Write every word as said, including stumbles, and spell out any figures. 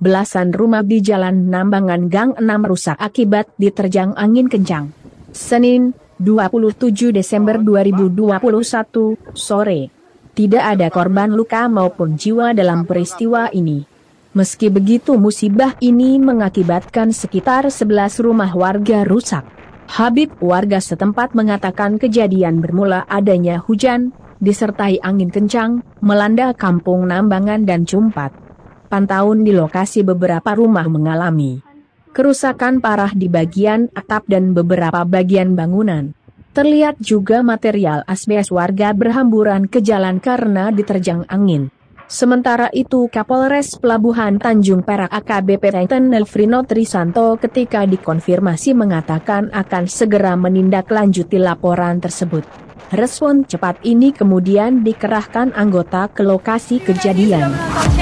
belasan rumah di Jalan Nambangan Gang enam rusak akibat diterjang angin kencang. Senin, dua puluh tujuh Desember dua ribu dua puluh satu, sore. Tidak ada korban luka maupun jiwa dalam peristiwa ini. Meski begitu, musibah ini mengakibatkan sekitar sebelas rumah warga rusak. Habib warga setempat mengatakan kejadian bermula adanya hujan, disertai angin kencang, melanda kampung Nambangan dan Cumpat. Pantauan di lokasi beberapa rumah mengalami kerusakan parah di bagian atap dan beberapa bagian bangunan. Terlihat juga material asbes warga berhamburan ke jalan karena diterjang angin. Sementara itu Kapolres Pelabuhan Tanjung Perak A K B P Teten Elfrino Trisanto ketika dikonfirmasi mengatakan akan segera menindaklanjuti laporan tersebut. Respon cepat ini kemudian dikerahkan anggota ke lokasi kejadian.